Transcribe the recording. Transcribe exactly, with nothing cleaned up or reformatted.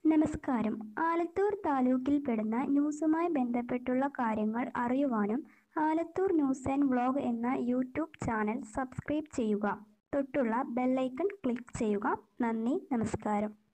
നമസ്കാരം. ആലത്തൂർ താലൂക്കിൽപ്പെടുന്ന ന്യൂസുമായി ബന്ധപ്പെട്ടുള്ള കാര്യങ്ങൾ അറിയുവാനും ആലത്തൂർ ന്യൂസ് ആൻഡ് വ്ലോഗ് എന്ന യൂട്യൂബ് ചാനൽ സബ്സ്ക്രൈബ് ചെയ്യുക. തൊട്ടുള്ള ബെല്ലൈക്കൺ ക്ലിക്ക് ചെയ്യുക. നന്ദി, നമസ്കാരം.